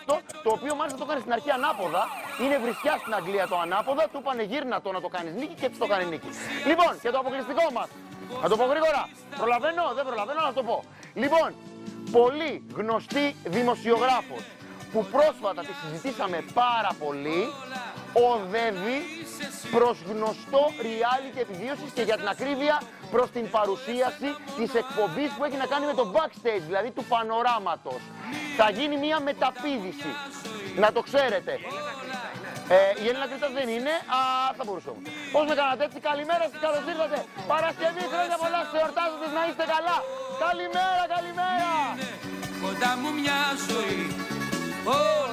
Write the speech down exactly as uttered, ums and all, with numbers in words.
γνωστό, το οποίο μάλιστα το έκανε στην αρχή ανάποδα. Είναι βρισιά στην Αγγλία το ανάποδα, του είπανε γύρνα το να το κάνεις νίκη και έτσι το κάνει νίκη. Λοιπόν, και το αποκλειστικό μας. Να το πω γρήγορα. Προλαβαίνω, δεν προλαβαίνω να το πω. Λοιπόν, πολύ γνωστή δημοσιογράφος που πρόσφατα τη συζητήσαμε πάρα πολύ, οδεύει προς γνωστό reality επιβίωσης και για την ακρίβεια προς την παρουσίαση της εκπομπής που έχει να κάνει με το backstage, δηλαδή του πανοράματος. Θα γίνει μια μεταπήδηση, να το ξέρετε. Ε, η Έλληνα Κρήτας δεν είναι, α, θα μπορούσε όμως. Πώς με κάνατε έτσι, καλημέρα σας, καλώς ήρθατε. Παρασκευή, χρόνια πολλά σε εορτάζοντες, να είστε καλά. Καλημέρα, καλημέρα. Κοντά μου μια ζωή.